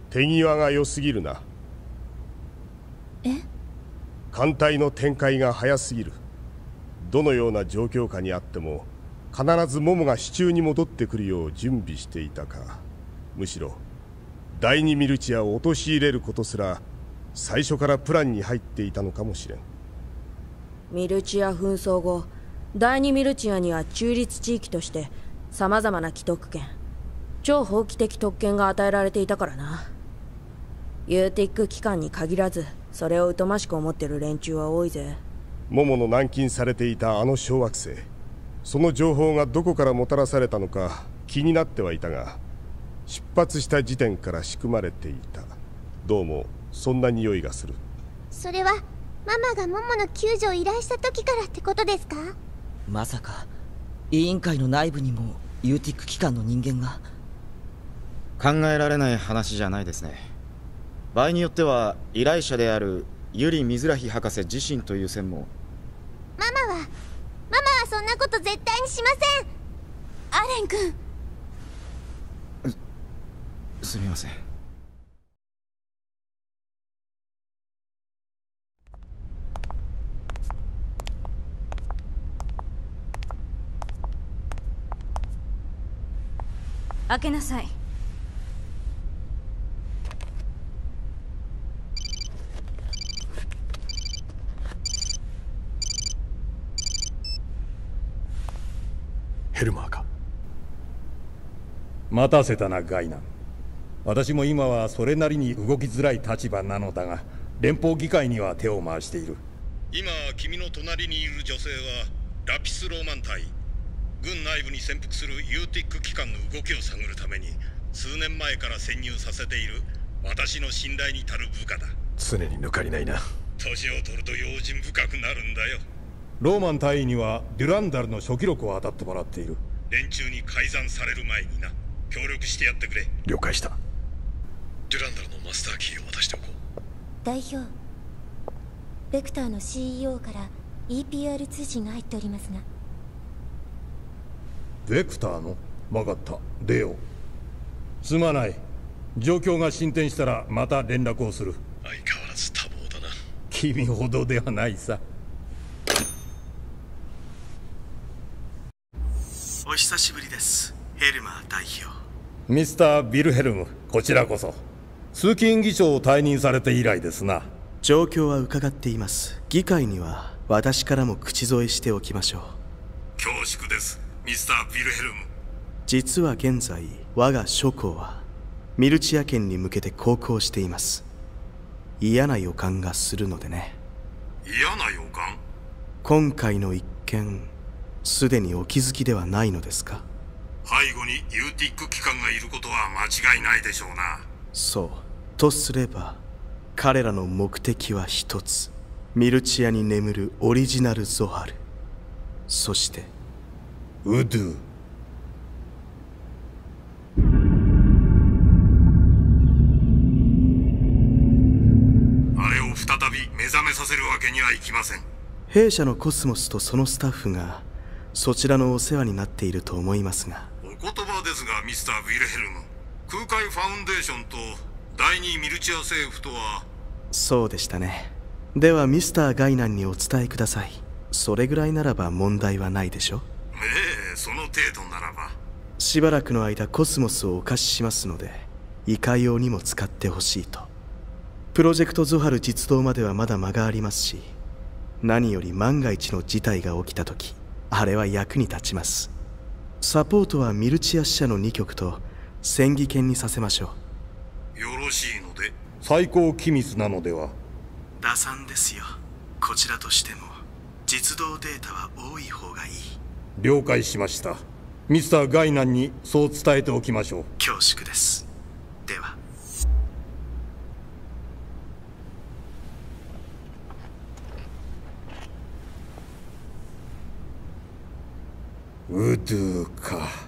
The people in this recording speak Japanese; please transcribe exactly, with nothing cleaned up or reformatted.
手際が良すぎるな。 え？ 艦隊の展開が早すぎる。どのような状況下にあっても必ずモモが手中に戻ってくるよう準備していたか。むしろ第二ミルチアを陥れることすら最初からプランに入っていたのかもしれん。 ミルチア紛争後、第二ミルチアには中立地域として様々な既得権、超法規的特権が与えられていたからな。ユーティック機関に限らずそれを疎ましく思ってる連中は多いぜ。 モモの軟禁されていたあの小惑星、その情報がどこからもたらされたのか気になってはいたが、出発した時点から仕組まれていた。どうもそんな匂いがする。 それはママがモモの救助を依頼した時からってことですか？ まさか委員会の内部にもユーティック機関の人間が。 考えられない話じゃないですね。場合によっては依頼者であるユリ・ミズラヒ博士自身という線も。 ママはママはそんなこと絶対にしません。アレン君。 す、すみません。 開けなさい。 ヘルマーか。 待たせたなガイナン。私も今はそれなりに動きづらい立場なのだが、連邦議会には手を回している。 今君の隣にいる女性はラピス・ローマン隊。軍内部に潜伏するユーティック機関の動きを探るために数年前から潜入させている私の信頼に足る部下だ。 常に抜かりないな。 年を取ると用心深くなるんだよ。 ローマン隊員にはデュランダルの初期録を当たってもらっている。 連中に改ざんされる前にな。協力してやってくれ。 了解した。 デュランダルのマスターキーを渡しておこう。 代表、ベクターの シーイーオー から イーピーアール 通信が入っておりますが。 ベクターの？分かった、出よう。すまない。状況が進展したらまた連絡をする。 相変わらず多忙だな。 君ほどではないさ。 お久しぶりです、ヘルマー代表。 ミスター・ビルヘルム、こちらこそ。枢機院議長を退任されて以来ですな。 状況は伺っています。議会には私からも口添えしておきましょう。 恐縮です、ミスター・ビルヘルム。 実は現在我が諸侯はミルチア県に向けて航行しています。嫌な予感がするのでね。 嫌な予感？ 今回の一件、すでにお気づきではないのですか？ 背後にユーティック機関がいることは間違いないでしょうな。 そうとすれば、彼らの目的は一つ。ミルチアに眠るオリジナルゾハル、そしてウドゥ。 あれを再び目覚めさせるわけにはいきません。 弊社のコスモスとそのスタッフがそちらのお世話になっていると思いますが。 お言葉ですがミスター・ヴィルヘルム、空海ファウンデーションと第二ミルチア政府とは。 そうでしたね。ではミスター・ガイナンにお伝えください。それぐらいならば問題はないでしょ。 ええ、その程度ならば。 しばらくの間コスモスをお貸ししますので、いかようにも使ってほしいと。プロジェクトゾハル実動まではまだ間がありますし、何より万が一の事態が起きた時、あれは役に立ちます。サポートはミルチア支社のに局と戦技犬にさせましょう。よろしいので。 最高機密なのでは？ 打算ですよ。こちらとしても実動データは多い方がいい。 了解しました。ミスター・ガイナンにそう伝えておきましょう。 恐縮です。では。 ウドゥか。